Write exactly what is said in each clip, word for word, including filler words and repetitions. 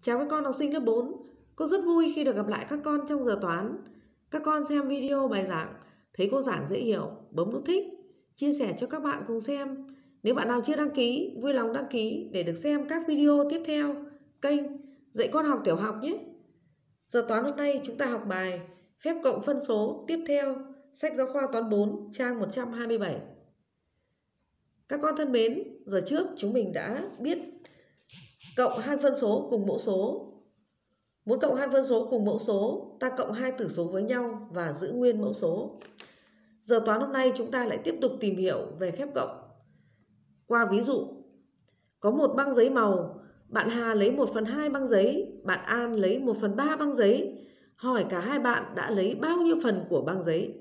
Chào các con học sinh lớp bốn. Cô rất vui khi được gặp lại các con trong giờ toán. Các con xem video bài giảng, thấy cô giảng dễ hiểu, bấm nút thích, chia sẻ cho các bạn cùng xem. Nếu bạn nào chưa đăng ký, vui lòng đăng ký để được xem các video tiếp theo kênh Dạy Con Học Tiểu Học nhé. Giờ toán hôm nay chúng ta học bài phép cộng phân số tiếp theo, sách giáo khoa toán bốn, trang một trăm hai mươi bảy. Các con thân mến, giờ trước chúng mình đã biết cộng hai phân số cùng mẫu số. Muốn cộng hai phân số cùng mẫu số, ta cộng hai tử số với nhau và giữ nguyên mẫu số. Giờ toán hôm nay chúng ta lại tiếp tục tìm hiểu về phép cộng. Qua ví dụ, có một băng giấy màu, bạn Hà lấy một phần hai băng giấy, bạn An lấy một phần ba băng giấy. Hỏi cả hai bạn đã lấy bao nhiêu phần của băng giấy?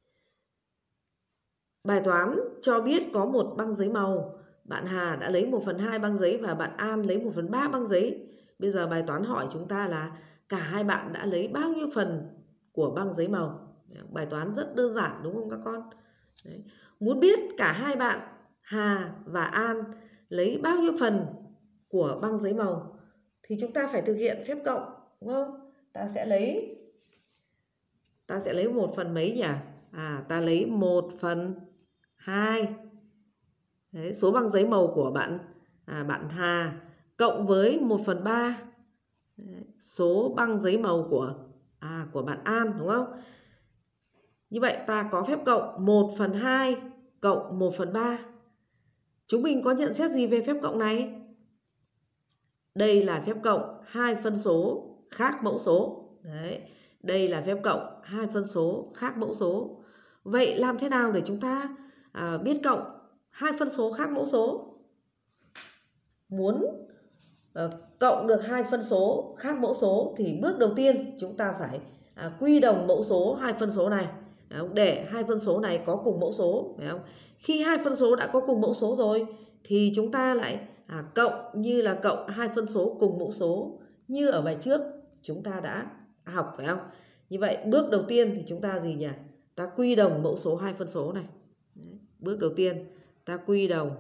Bài toán cho biết có một băng giấy màu, bạn Hà đã lấy một phần hai băng giấy và bạn An lấy một phần ba băng giấy. Bây giờ bài toán hỏi chúng ta là cả hai bạn đã lấy bao nhiêu phần của băng giấy màu. Bài toán rất đơn giản đúng không các con? Đấy. Muốn biết cả hai bạn Hà và An lấy bao nhiêu phần của băng giấy màu thì chúng ta phải thực hiện phép cộng, đúng không? Ta sẽ lấy ta sẽ lấy một phần mấy nhỉ? À, ta lấy một phần hai. Đấy, số băng giấy màu của bạn à, bạn Hà cộng với một phần ba số băng giấy màu của à, của bạn An, đúng không? Như vậy ta có phép cộng một phần hai cộng một phần ba. Chúng mình có nhận xét gì về phép cộng này? Đây là phép cộng hai phân số khác mẫu số. Đấy, đây là phép cộng hai phân số khác mẫu số. Vậy làm thế nào để chúng ta à, biết cộng hai phân số khác mẫu số? Muốn uh, cộng được hai phân số khác mẫu số thì bước đầu tiên chúng ta phải à, quy đồng mẫu số hai phân số này để hai phân số này có cùng mẫu số, phải không? Khi hai phân số đã có cùng mẫu số rồi thì chúng ta lại à, cộng như là cộng hai phân số cùng mẫu số như ở bài trước chúng ta đã học, phải không? Như vậy bước đầu tiên thì chúng ta gì nhỉ? Ta quy đồng mẫu số hai phân số này. Đấy. Bước đầu tiên ta quy đồng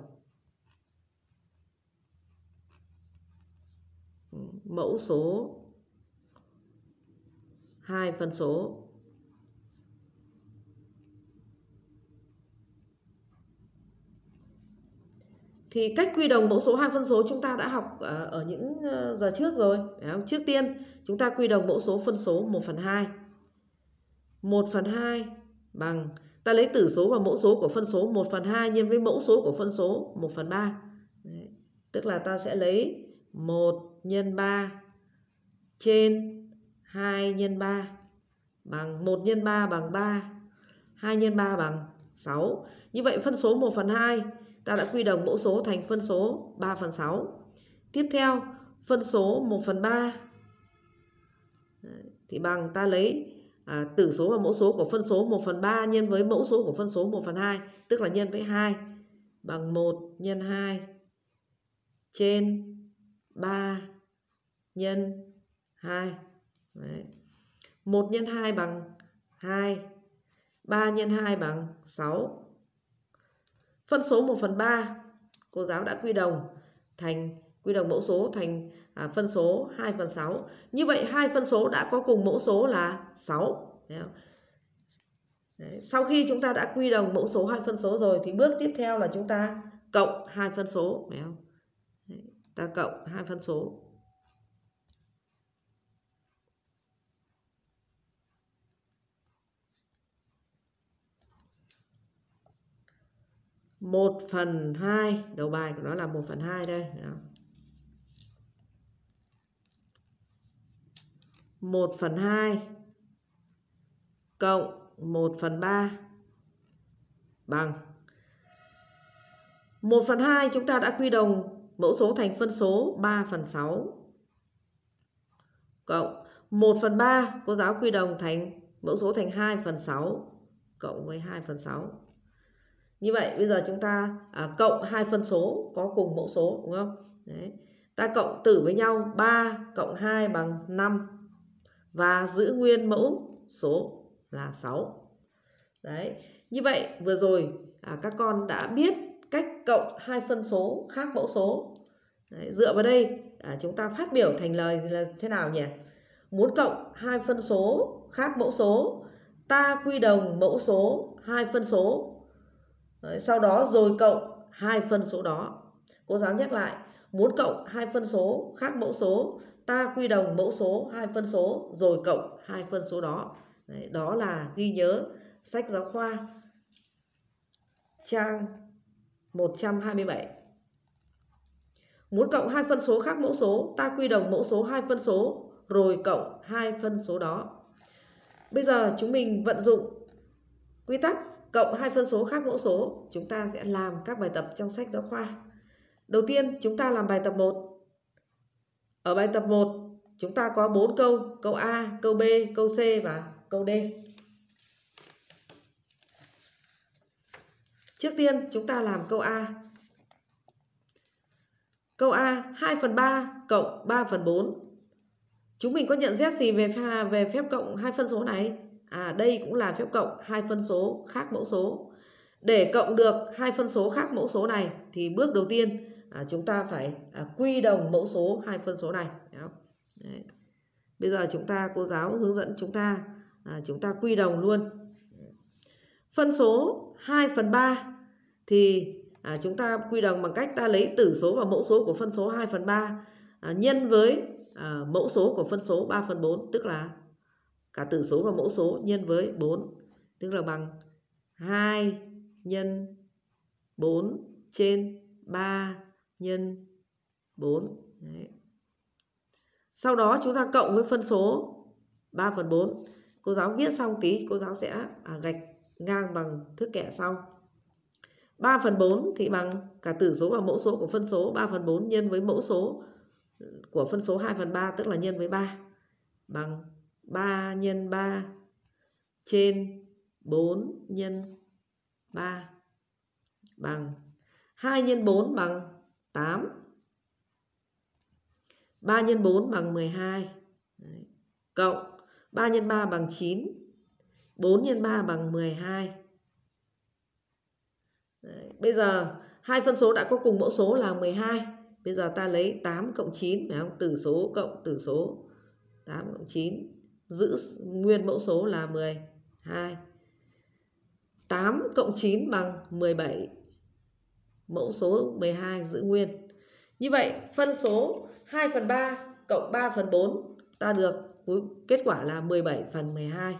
mẫu số hai phân số. Thì cách quy đồng mẫu số hai phân số chúng ta đã học ở những giờ trước rồi, phải không? Trước tiên chúng ta quy đồng mẫu số phân số một phần hai. một phần hai bằng, ta lấy tử số và mẫu số của phân số một phần hai nhân với mẫu số của phân số một phần ba. Đấy. Tức là ta sẽ lấy một nhân ba trên hai nhân ba bằng một nhân ba bằng ba, hai nhân ba bằng sáu. Như vậy phân số một phần hai ta đã quy đồng mẫu số thành phân số ba phần sáu. Tiếp theo phân số một phần ba thì bằng, ta lấy à, tử số và mẫu số của phân số một phần ba nhân với mẫu số của phân số một phần hai, tức là nhân với hai, bằng một nhân hai trên ba nhân hai. Đấy. một nhân hai bằng hai, ba nhân hai bằng sáu. Phân số một phần ba cô giáo đã quy đồng thành quy đồng mẫu số thành à, phân số hai phần sáu. Như vậy hai phân số đã có cùng mẫu số là sáu. Đấy. Sau khi chúng ta đã quy đồng mẫu số hai phân số rồi thì bước tiếp theo là chúng ta cộng hai phân số, phải không? Đấy. Ta cộng hai phân số. một phần hai, đầu bài của nó là một phần hai đây. một phần hai cộng một phần ba bằng một phần hai chúng ta đã quy đồng mẫu số thành phân số ba phần sáu cộng một phần ba cô giáo quy đồng thành mẫu số thành hai phần sáu cộng với hai phần sáu. Như vậy bây giờ chúng ta à, cộng hai phân số có cùng mẫu số, đúng không? Đấy. Ta cộng tử với nhau, ba cộng hai bằng năm và giữ nguyên mẫu số là sáu. Đấy. Như vậy vừa rồi à, các con đã biết cách cộng hai phân số khác mẫu số. Đấy. Dựa vào đây à, chúng ta phát biểu thành lời là thế nào nhỉ? Muốn cộng hai phân số khác mẫu số, ta quy đồng mẫu số hai phân số. Đấy, sau đó rồi cộng hai phân số đó. Cô giáo nhắc lại, muốn cộng hai phân số khác mẫu số, ta quy đồng mẫu số hai phân số rồi cộng hai phân số đó. Đấy, đó là ghi nhớ sách giáo khoa trang một trăm hai mươi bảy. Muốn cộng hai phân số khác mẫu số, ta quy đồng mẫu số hai phân số rồi cộng hai phân số đó. Bây giờ chúng mình vận dụng quy tắc cộng hai phân số khác mẫu số, chúng ta sẽ làm các bài tập trong sách giáo khoa. Đầu tiên chúng ta làm bài tập một. Ở bài tập một chúng ta có bốn câu, câu A, câu B, câu C và câu D. Trước tiên chúng ta làm câu A. Câu A, hai phần ba cộng ba phần bốn. Chúng mình có nhận xét gì về về phép cộng hai phân số này? À, đây cũng là phép cộng hai phân số khác mẫu số. Để cộng được hai phân số khác mẫu số này thì bước đầu tiên à, chúng ta phải à, quy đồng mẫu số hai phân số này. Đấy. Bây giờ chúng ta cô giáo hướng dẫn chúng ta à, chúng ta quy đồng luôn. Phân số hai phần ba thì à, chúng ta quy đồng bằng cách ta lấy tử số và mẫu số của phân số hai phần ba à, nhân với à, mẫu số của phân số ba phần bốn, tức là cả tử số và mẫu số nhân với bốn, tức là bằng hai nhân bốn trên ba nhân bốn. Đấy. Sau đó chúng ta cộng với phân số ba phần bốn. Cô giáo viết xong tí cô giáo sẽ à, gạch ngang bằng thước kẻ sau. ba phần bốn thì bằng cả tử số và mẫu số của phân số ba phần bốn nhân với mẫu số của phân số hai phần ba, tức là nhân với ba, bằng ba nhân ba trên bốn nhân ba bằng hai nhân bốn bằng tám. ba nhân bốn bằng mười hai. Đấy. Cộng ba nhân ba bằng chín. bốn nhân ba bằng mười hai. Đấy. Bây giờ hai phân số đã có cùng mẫu số là mười hai. Bây giờ ta lấy tám cộng chín, phải không? Tử số cộng tử số. tám cộng chín giữ nguyên mẫu số là mười hai. tám cộng chín bằng mười bảy. Mẫu số mười hai giữ nguyên. Như vậy phân số hai phần ba cộng ba phần bốn ta được kết quả là mười bảy phần mười hai.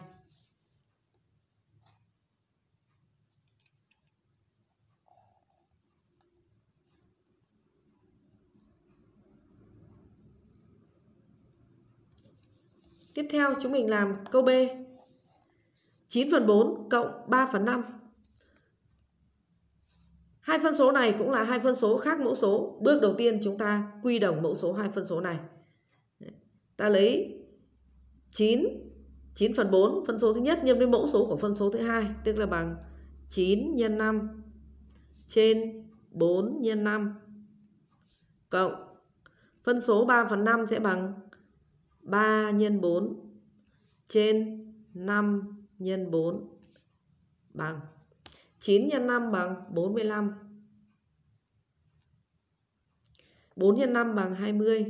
Tiếp theo chúng mình làm câu B. chín phần bốn cộng ba phần năm. Hai phân số này cũng là hai phân số khác mẫu số. Bước đầu tiên chúng ta quy đồng mẫu số hai phân số này. Ta lấy chín, chín phần bốn, phân số thứ nhất nhân với mẫu số của phân số thứ hai, tức là bằng chín nhân năm trên bốn nhân năm cộng phân số ba phần năm sẽ bằng ba nhân bốn trên năm nhân bốn bằng chín nhân năm bằng bốn mươi lăm. bốn nhân năm bằng hai mươi.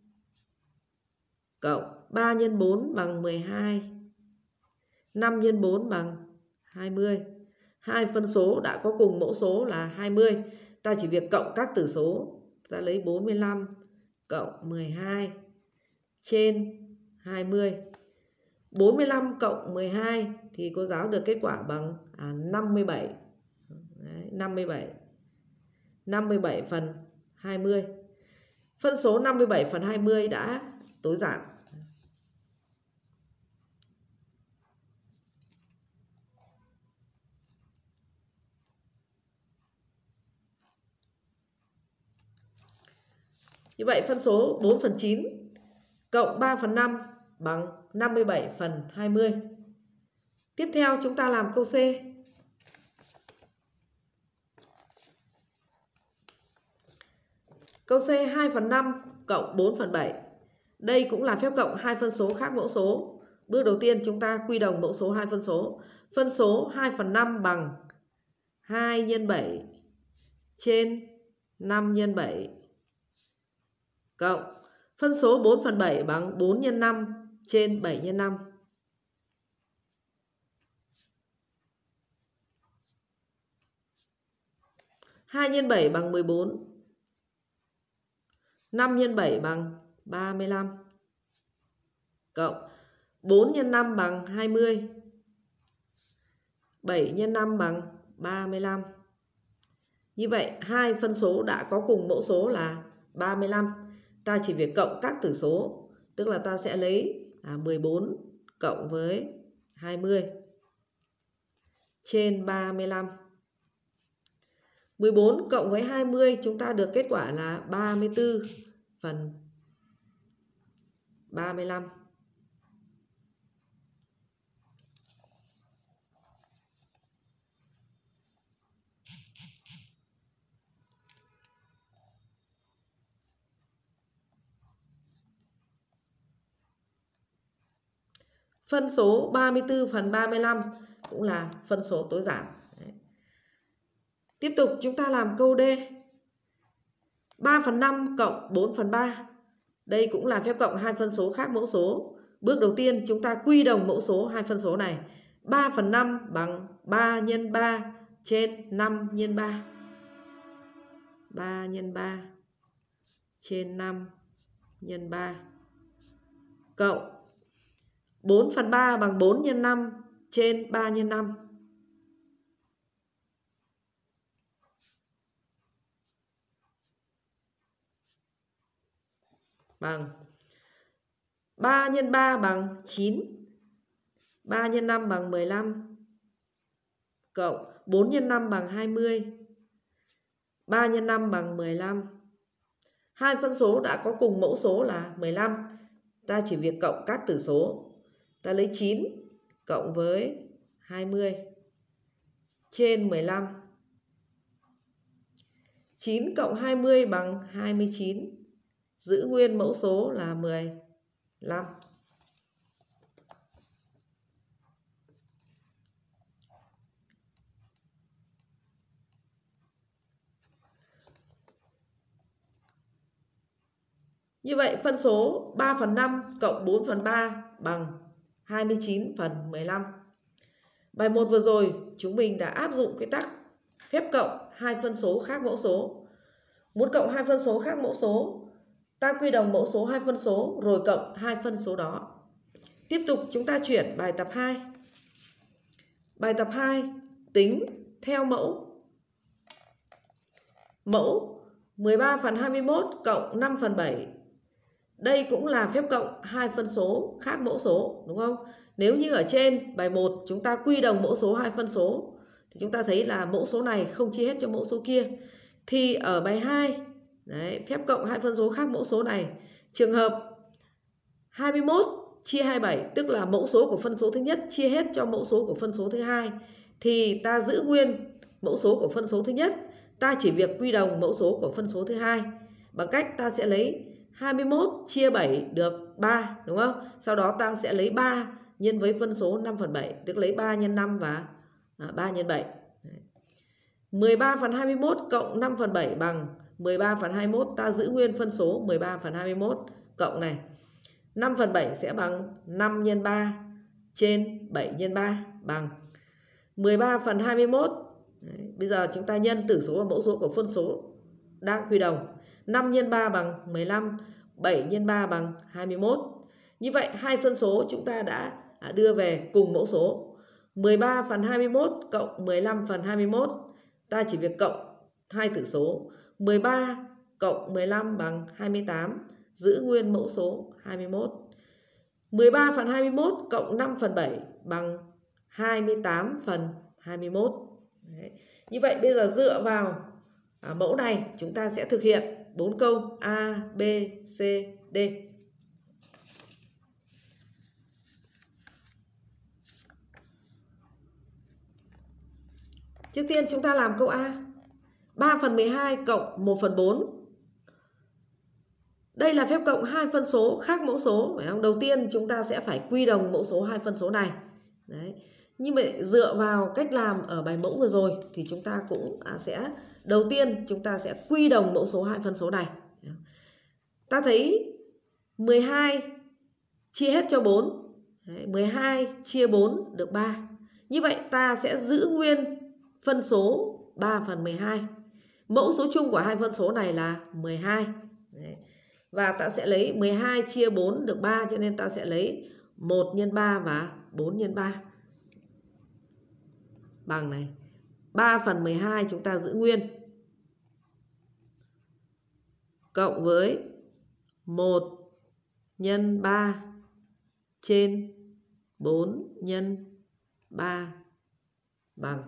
Cộng ba nhân bốn bằng mười hai. năm nhân bốn bằng hai mươi. Hai phân số đã có cùng mẫu số là hai mươi. Ta chỉ việc cộng các tử số. Ta lấy bốn mươi lăm cộng mười hai trên hai mươi. bốn mươi lăm cộng mười hai thì cô giáo được kết quả bằng à, năm mươi bảy. Đấy, năm mươi bảy. năm mươi bảy phần hai mươi. Phân số năm mươi bảy phần hai mươi đã tối giản. Như vậy phân số bốn phần chín cộng ba phần năm bằng năm mươi bảy phần hai mươi. Tiếp theo chúng ta làm câu C. Câu C, hai phần năm cộng bốn phần bảy. Đây cũng là phép cộng hai phân số khác mẫu số. Bước đầu tiên chúng ta quy đồng mẫu số hai phân số. Phân số hai phần năm bằng hai nhân bảy trên năm nhân bảy cộng Phân số bốn phần bảy bằng bốn nhân năm trên bảy nhân năm. hai nhân bảy bằng mười bốn. năm nhân bảy bằng ba mươi lăm. Cộng bốn nhân năm bằng hai mươi. bảy nhân năm bằng ba mươi lăm. Như vậy hai phân số đã có cùng mẫu số là ba mươi lăm. Ta chỉ việc cộng các tử số, tức là ta sẽ lấy à, mười bốn cộng với hai mươi trên ba mươi lăm. mười bốn cộng với hai mươi chúng ta được kết quả là ba mươi tư phần ba mươi lăm. Phân số ba mươi tư phần ba mươi lăm cũng là phân số tối giản. Đấy. Tiếp tục chúng ta làm câu D. ba phần năm cộng bốn phần ba. Đây cũng là phép cộng hai phân số khác mẫu số. Bước đầu tiên chúng ta quy đồng mẫu số hai phân số này. ba phần năm bằng ba nhân ba trên năm nhân ba. ba nhân ba trên năm nhân ba. Cộng bốn phần ba bằng bốn nhân năm trên ba nhân năm. Bằng ba nhân ba bằng chín. ba nhân năm bằng mười lăm. Cộng bốn nhân năm bằng hai mươi. ba nhân năm bằng mười lăm. Hai phân số đã có cùng mẫu số là mười lăm. Ta chỉ việc cộng các tử số. Ta lấy chín cộng với hai mươi trên mười lăm. chín cộng hai mươi bằng hai mươi chín. Giữ nguyên mẫu số là mười lăm. Như vậy phân số ba phần năm cộng bốn phần ba bằng hai mươi chín phần mười lăm. Bài một vừa rồi chúng mình đã áp dụng quy tắc phép cộng hai phân số khác mẫu số. Muốn cộng hai phân số khác mẫu số, ta quy đồng mẫu số hai phân số rồi cộng hai phân số đó. Tiếp tục chúng ta chuyển bài tập hai. Bài tập hai tính theo mẫu. Mẫu mười ba phần hai mươi mốt cộng năm phần bảy. Đây cũng là phép cộng hai phân số khác mẫu số, đúng không? Nếu như ở trên bài một chúng ta quy đồng mẫu số hai phân số thì chúng ta thấy là mẫu số này không chia hết cho mẫu số kia. Thì ở bài hai, đấy, phép cộng hai phân số khác mẫu số này, trường hợp hai mươi mốt chia hai mươi bảy, tức là mẫu số của phân số thứ nhất chia hết cho mẫu số của phân số thứ hai, thì ta giữ nguyên mẫu số của phân số thứ nhất, ta chỉ việc quy đồng mẫu số của phân số thứ hai bằng cách ta sẽ lấy hai mươi mốt chia bảy được ba, đúng không? Sau đó ta sẽ lấy ba nhân với phân số năm phần bảy, tức lấy ba nhân năm và à, ba nhân bảy. mười ba phần hai mươi mốt cộng năm phần bảy bằng mười ba phần hai mươi mốt, ta giữ nguyên phân số mười ba phần hai mươi mốt cộng này. năm phần bảy sẽ bằng năm nhân ba trên bảy nhân ba bằng mười ba phần hai mươi mốt. Đấy, bây giờ chúng ta nhân tử số và mẫu số của phân số đang quy đồng. năm nhân ba bằng mười lăm, bảy nhân ba bằng hai mươi mốt. Như vậy hai phân số chúng ta đã đưa về cùng mẫu số. mười ba phần hai mươi mốt cộng mười lăm phần hai mươi mốt. Ta chỉ việc cộng hai tử số. mười ba cộng mười lăm bằng hai mươi tám, giữ nguyên mẫu số hai mươi mốt. mười ba phần hai mươi mốt cộng năm phần bảy bằng hai mươi tám phần hai mươi mốt. Đấy. Như vậy bây giờ dựa vào à, mẫu này chúng ta sẽ thực hiện bốn câu A, B, C, D. Trước tiên chúng ta làm câu A. ba phần mười hai cộng một phần bốn. Đây là phép cộng hai phân số khác mẫu số, phải không? Đầu tiên chúng ta sẽ phải quy đồng mẫu số hai phân số này. Đấy. Nhưng mà dựa vào cách làm ở bài mẫu vừa rồi thì chúng ta cũng à, sẽ đầu tiên chúng ta sẽ quy đồng mẫu số hai phân số này. Ta thấy mười hai chia hết cho bốn. Đấy, mười hai chia bốn được ba. Như vậy ta sẽ giữ nguyên phân số ba phần mười hai. Mẫu số chung của hai phân số này là mười hai. Đấy. Và ta sẽ lấy mười hai chia bốn được ba, cho nên ta sẽ lấy một nhân ba và bốn nhân ba. Bằng này, ba phần mười hai chúng ta giữ nguyên. Cộng với một nhân ba trên bốn nhân ba bằng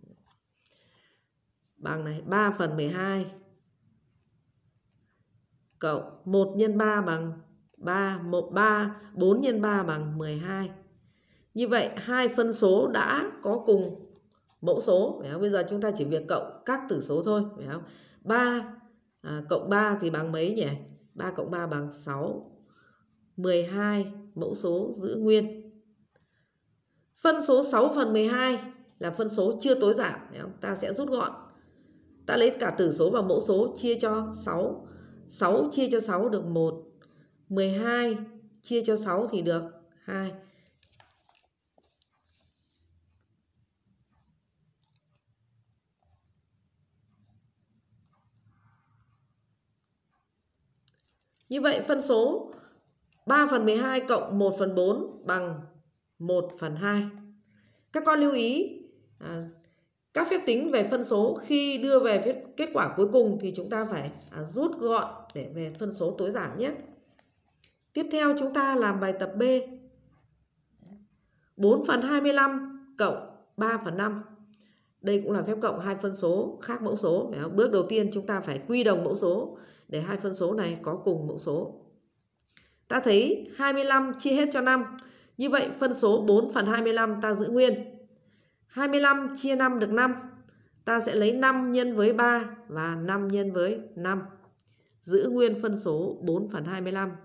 bằng này, ba phần mười hai cộng một nhân ba bằng ba, một ba, bốn nhân ba bằng mười hai. Như vậy hai phân số đã có cùng mẫu số, phải không? Bây giờ chúng ta chỉ việc cộng các tử số thôi, phải không? ba à, cộng ba thì bằng mấy nhỉ? ba cộng ba bằng sáu. mười hai mẫu số giữ nguyên. Phân số sáu phần mười hai là phân số chưa tối giản, phải không? Ta sẽ rút gọn. Ta lấy cả tử số và mẫu số chia cho sáu. sáu chia cho sáu được một. mười hai chia cho sáu thì được hai. Như vậy phân số ba phần mười hai cộng một phần bốn bằng một phần hai. Các con lưu ý à, các phép tính về phân số khi đưa về kết quả cuối cùng thì chúng ta phải à, rút gọn để về phân số tối giản nhé. Tiếp theo chúng ta làm bài tập B. bốn phần hai mươi lăm cộng ba phần năm. Đây cũng là phép cộng hai phân số khác mẫu số. Bước đầu tiên chúng ta phải quy đồng mẫu số để hai phân số này có cùng mẫu số. Ta thấy hai mươi lăm chia hết cho năm. Như vậy phân số bốn phần hai mươi lăm ta giữ nguyên. hai mươi lăm chia năm được năm. Ta sẽ lấy năm nhân với ba và năm nhân với năm. Giữ nguyên phân số bốn phần hai mươi lăm.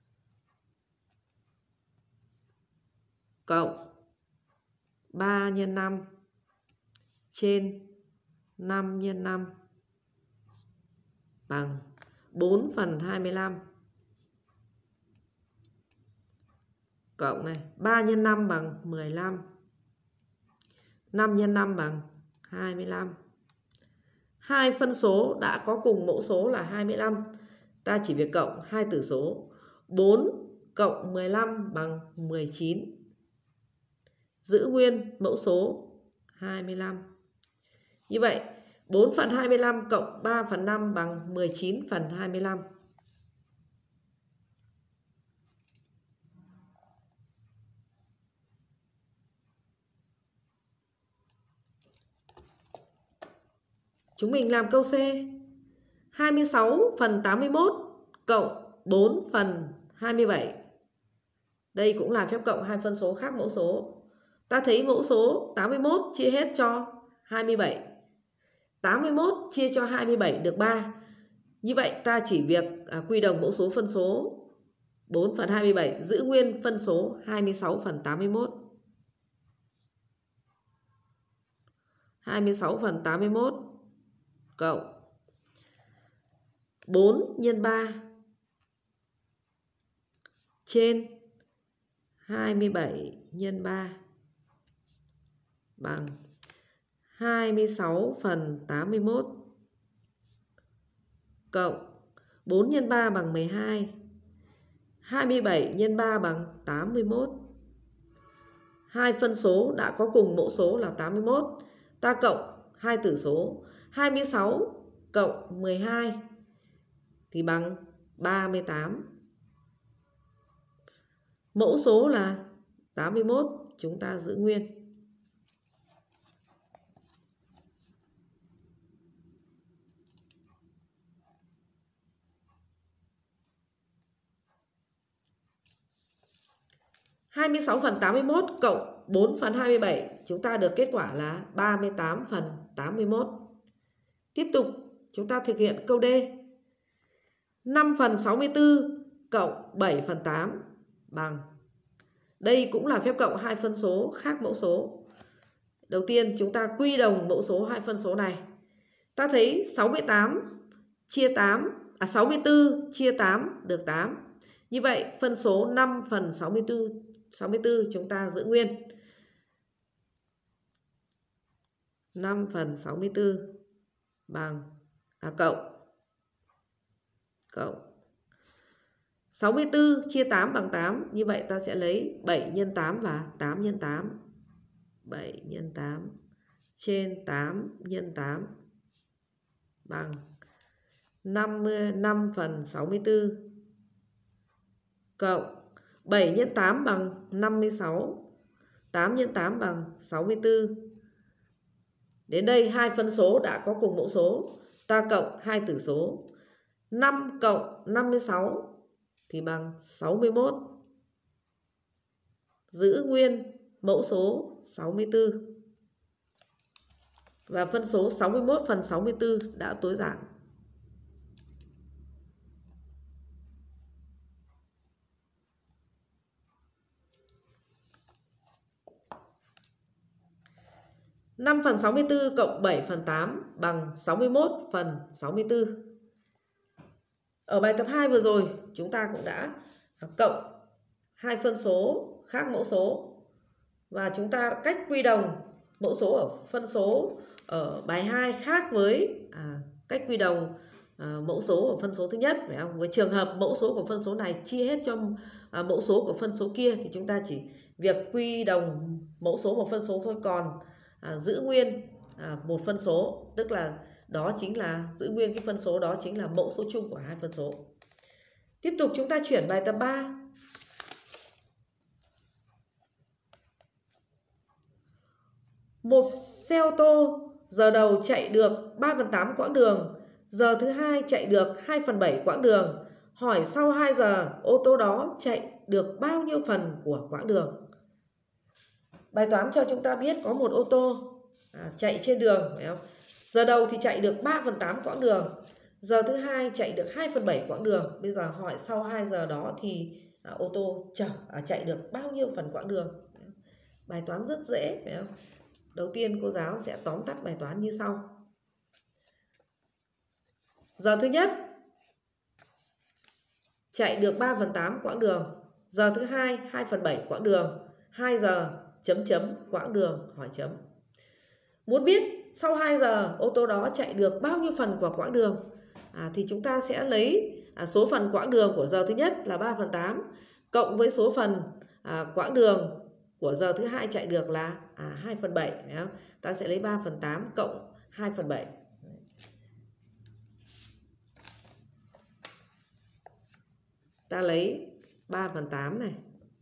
Cộng ba nhân năm trên năm nhân năm bằng bốn phần hai mươi lăm. Cộng này, ba nhân năm bằng mười lăm. năm nhân năm bằng hai mươi lăm. Hai phân số đã có cùng mẫu số là hai mươi lăm. Ta chỉ việc cộng hai tử số. bốn cộng mười lăm bằng mười chín. Giữ nguyên mẫu số hai mươi lăm. Như vậy bốn phần hai mươi lăm cộng ba phần năm bằng mười chín phần hai mươi lăm. Chúng mình làm câu C. hai mươi sáu phần tám mươi mốt cộng bốn phần hai mươi bảy. Đây cũng là phép cộng hai phân số khác mẫu số. Ta thấy mẫu số tám mươi mốt chia hết cho hai mươi bảy. tám mươi mốt chia cho hai mươi bảy được ba. Như vậy ta chỉ việc à, quy đồng mẫu số phân số bốn phần hai mươi bảy, giữ nguyên phân số hai mươi sáu phần tám mươi mốt. hai mươi sáu phần tám mươi mốt cộng bốn nhân ba trên hai mươi bảy nhân ba bằng hai mươi sáu phần tám mươi mốt cộng bốn nhân ba bằng mười hai. hai mươi bảy nhân ba bằng tám mươi mốt. Hai phân số đã có cùng mẫu số là tám mươi mốt. Ta cộng hai tử số. hai mươi sáu cộng mười hai thì bằng ba mươi tám. Mẫu số là tám mươi mốt, chúng ta giữ nguyên. hai mươi sáu phần tám mươi mốt cộng bốn phần hai mươi bảy, chúng ta được kết quả là ba mươi tám phần tám mươi mốt. Tiếp tục, chúng ta thực hiện câu D. năm phần sáu mươi tư cộng bảy phần tám bằng. Đây cũng là phép cộng hai phân số khác mẫu số. Đầu tiên chúng ta quy đồng mẫu số hai phân số này. Ta thấy sáu mươi tám chia tám, à sáu mươi tư chia tám được tám. Như vậy phân số năm phần sáu mươi tư, sáu mươi tư chúng ta giữ nguyên. năm phần sáu mươi tư bằng à, cộng cộng sáu mươi tư chia tám bằng tám. Như vậy ta sẽ lấy bảy nhân tám và tám nhân tám. bảy nhân tám trên tám nhân tám bằng năm mươi, năm phần sáu mươi tư cộng bảy nhân tám bằng năm mươi sáu, tám nhân tám bằng sáu mươi tư. Đến đây hai phân số đã có cùng mẫu số, ta cộng hai tử số. năm cộng năm mươi sáu thì bằng sáu mươi mốt. Giữ nguyên mẫu số sáu mươi tư. Và phân số sáu mươi mốt phần sáu mươi tư đã tối giản. năm phần sáu mươi tư cộng bảy phần tám bằng sáu mươi mốt phần sáu mươi tư. Ở bài tập hai vừa rồi chúng ta cũng đã cộng hai phân số khác mẫu số. Và chúng ta cách quy đồng mẫu số ở phân số ở bài hai khác với à, cách quy đồng à, mẫu số ở phân số thứ nhất, phải không? Với trường hợp mẫu số của phân số này chia hết cho à, mẫu số của phân số kia thì chúng ta chỉ việc quy đồng mẫu số một phân số thôi, còn à, giữ nguyên à, một phân số, tức là đó chính là giữ nguyên cái phân số đó chính là mẫu số chung của hai phân số. Tiếp tục chúng ta chuyển bài tập ba. Một xe ô tô giờ đầu chạy được ba phần tám quãng đường, giờ thứ hai chạy được hai phần bảy quãng đường. Hỏi sau hai giờ ô tô đó chạy được bao nhiêu phần của quãng đường? Bài toán cho chúng ta biết có một ô tô à, chạy trên đường, phải không? Giờ đầu thì chạy được ba phần tám quãng đường, giờ thứ hai chạy được hai phần bảy quãng đường. Bây giờ hỏi sau hai giờ đó thì à, ô tô chở à, chạy được bao nhiêu phần quãng đường? Bài toán rất dễ, phải không? Đầu tiên cô giáo sẽ tóm tắt bài toán như sau. Giờ thứ nhất chạy được ba phần tám quãng đường, giờ thứ hai hai phần bảy quãng đường, hai giờ chấm chấm quãng đường hỏi chấm. Muốn biết sau hai giờ ô tô đó chạy được bao nhiêu phần của quãng đường à, thì chúng ta sẽ lấy à, số phần quãng đường của giờ thứ nhất là ba phần tám cộng với số phần à, quãng đường của giờ thứ hai chạy được là à, hai phần bảy, phải không? Ta sẽ lấy ba phần tám cộng hai phần bảy. Ta lấy ba phần tám này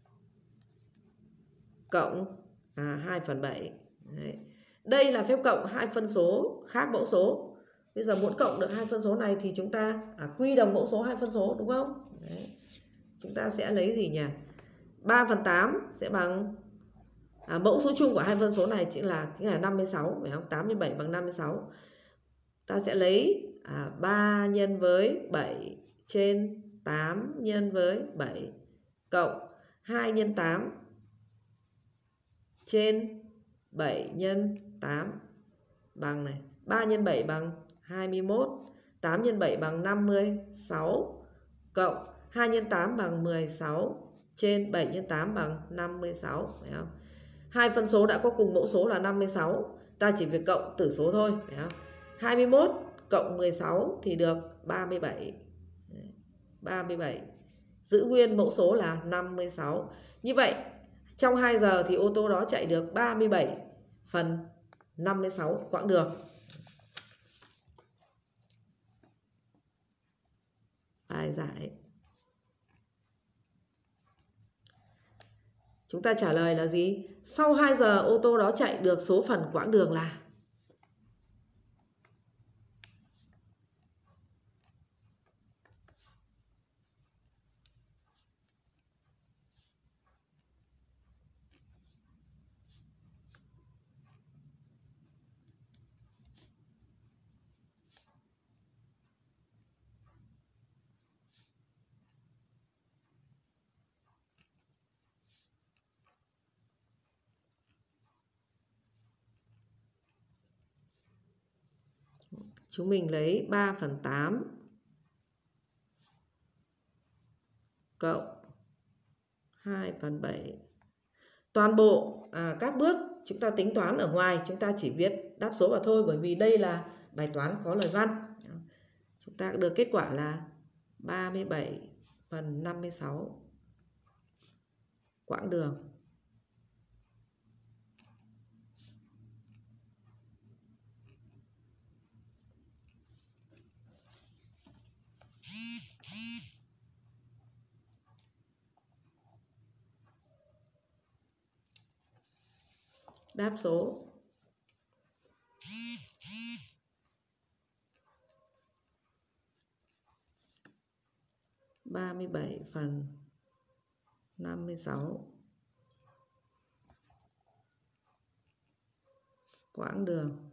cộng à, hai phần bảy. Đấy. Đây là phép cộng hai phân số khác mẫu số. Bây giờ muốn cộng được hai phân số này thì chúng ta à, quy đồng mẫu số hai phân số, đúng không? Đấy. Chúng ta sẽ lấy gì nhỉ? ba phần tám sẽ bằng à, mẫu số chung của hai phân số này chính là chính là năm mươi sáu, phải không? tám nhân bảy bằng năm mươi sáu. Ta sẽ lấy à, ba nhân với bảy trên tám nhân với bảy cộng hai nhân tám trên bảy nhân tám bằng này, ba nhân bảy bằng hai mươi mốt, tám nhân bảy bằng năm mươi sáu cộng hai nhân tám bằng mười sáu trên bảy nhân tám bằng năm mươi sáu, phải không? Hai phân số đã có cùng mẫu số là năm mươi sáu, ta chỉ việc cộng tử số thôi, phải không? hai mươi mốt cộng mười sáu thì được ba mươi bảy. ba mươi bảy. Giữ nguyên mẫu số là năm mươi sáu. Như vậy, trong hai giờ thì ô tô đó chạy được ba mươi bảy phần năm mươi sáu quãng đường. Bài giải. Chúng ta trả lời là gì? Sau hai giờ ô tô đó chạy được số phần quãng đường là chúng mình lấy ba phần tám cộng hai phần bảy. Toàn bộ à, các bước chúng ta tính toán ở ngoài chúng ta chỉ viết đáp số vào thôi, bởi vì đây là bài toán có lời văn. Chúng ta được kết quả là ba mươi bảy phần năm mươi sáu quãng đường. Đáp số ba mươi bảy phần năm mươi sáu quãng đường.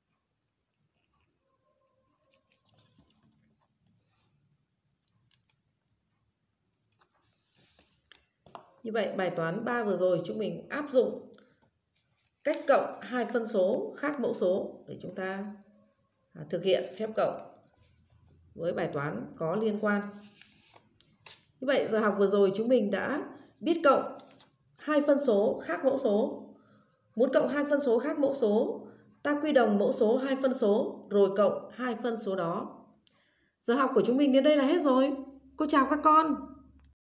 Như vậy bài toán ba vừa rồi chúng mình áp dụng cách cộng hai phân số khác mẫu số để chúng ta thực hiện phép cộng với bài toán có liên quan. Như vậy giờ học vừa rồi chúng mình đã biết cộng hai phân số khác mẫu số. Muốn cộng hai phân số khác mẫu số, ta quy đồng mẫu số hai phân số rồi cộng hai phân số đó. Giờ học của chúng mình đến đây là hết rồi. Cô chào các con.